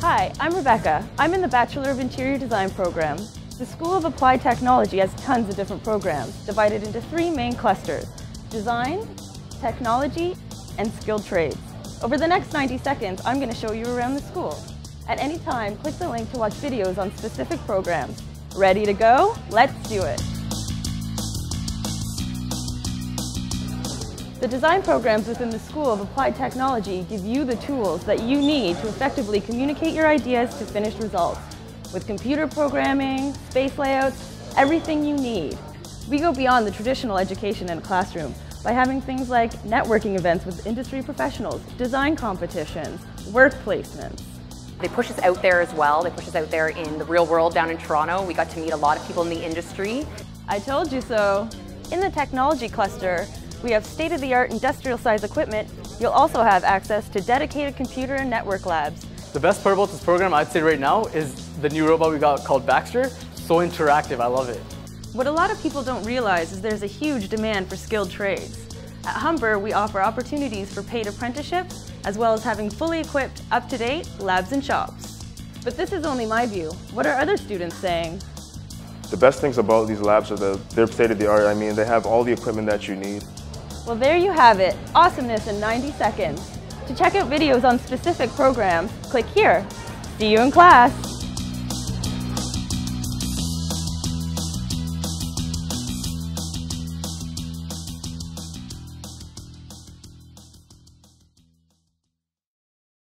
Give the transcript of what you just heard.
Hi, I'm Rebecca. I'm in the Bachelor of Interior Design program. The School of Applied Technology has tons of different programs, divided into 3 main clusters: design, technology, and skilled trades. Over the next 90 seconds, I'm going to show you around the school. At any time, click the link to watch videos on specific programs. Ready to go? Let's do it! The design programs within the School of Applied Technology give you the tools that you need to effectively communicate your ideas to finished results. With computer programming, space layouts, everything you need. We go beyond the traditional education in a classroom by having things like networking events with industry professionals, design competitions, work placements. They push us out there as well. They push us out there in the real world down in Toronto. We got to meet a lot of people in the industry. I told you so. In the technology cluster, we have state-of-the-art industrial-size equipment. You'll also have access to dedicated computer and network labs. The best part about this program, I'd say right now, is the new robot we got called Baxter. So interactive, I love it. What a lot of people don't realize is there's a huge demand for skilled trades. At Humber, we offer opportunities for paid apprenticeships, as well as having fully equipped, up-to-date labs and shops. But this is only my view. What are other students saying? The best things about these labs are they're state-of-the-art. I mean, they have all the equipment that you need. Well, there you have it. Awesomeness in 90 seconds. To check out videos on specific programs, click here. See you in class.